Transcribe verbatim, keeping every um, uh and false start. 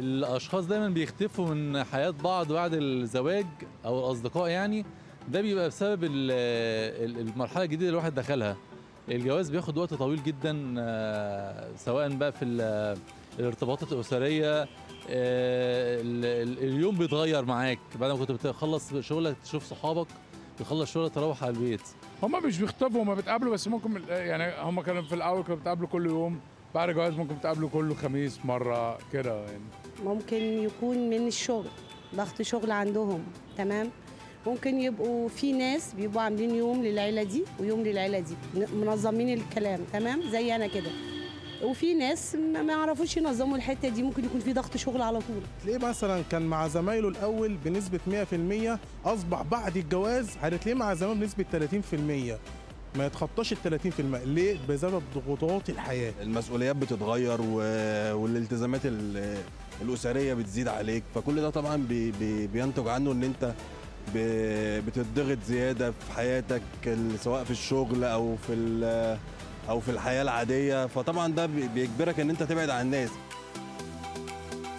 الاشخاص دايما بيختفوا من حياه بعض بعد الزواج او الاصدقاء يعني. ده بيبقى بسبب ال- ال- المرحله الجديده اللي الواحد دخلها. الجواز بياخد وقت طويل جدا، آه، سواء بقى في ال- الارتباطات الاسريه. آه، ال- ال- اليوم بيتغير معاك بعد ما كنت بتخلص شغلك تشوف صحابك، تخلص شغلك تروح على البيت. هما مش بيخطبوا، هما بيتقابلوا بس ممكن يعني هما كانوا في الاول كانوا بيتقابلوا كل يوم، بعد الجواز ممكن بيتقابلوا كل خميس مره كده يعني. ممكن يكون من الشغل، ضغط شغل عندهم، تمام. ممكن يبقوا في ناس بيبقوا عاملين يوم للعيله دي ويوم للعيله دي، منظمين الكلام، تمام، زي انا كده. وفي ناس ما ما يعرفوش ينظموا الحته دي، ممكن يكون في ضغط شغل على طول. تلاقيه مثلا كان مع زمايله الاول بنسبه مية في المية، اصبح بعد الجواز هتلاقيه مع زمايله بنسبه تلاتين في المية، ما يتخطاش ال تلاتين في المية. ليه؟ بسبب ضغوطات الحياه. المسؤوليات بتتغير و... والالتزامات ال... الاسريه بتزيد عليك، فكل ده طبعا بي... بي... بينتج عنه ان انت ب... بتضغط زياده في حياتك، ال- سواء في الشغل او في ال... او في الحياه العاديه، فطبعا ده بي- بيجبرك ان انت تبعد عن الناس.